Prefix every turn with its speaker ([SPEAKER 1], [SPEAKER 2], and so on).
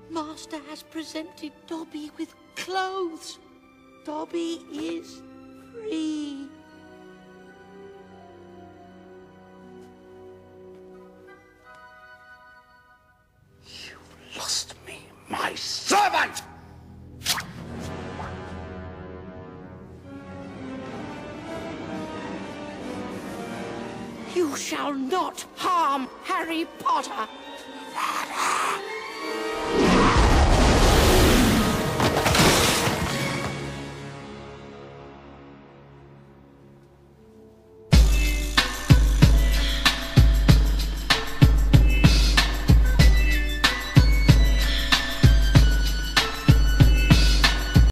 [SPEAKER 1] Master has presented Dobby with clothes. Dobby is free.
[SPEAKER 2] You lost me, my servant!
[SPEAKER 1] You shall not harm Harry Potter.